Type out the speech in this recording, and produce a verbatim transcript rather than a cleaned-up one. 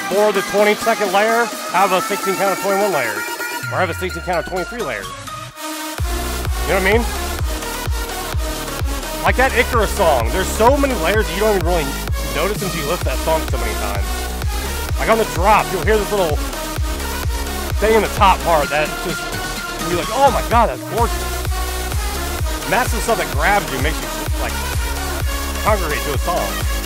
For the twenty second layer, have a sixteen count of twenty-one layers. Or have a sixteen count of twenty-three layers. You know what I mean? Like that Icarus song. There's so many layers that you don't even really notice until you listen to that song so many times. Like on the drop, you'll hear this little thing in the top part that just, you're like, oh my god, that's gorgeous. And that's the stuff that grabs you, makes you like congregate to a song.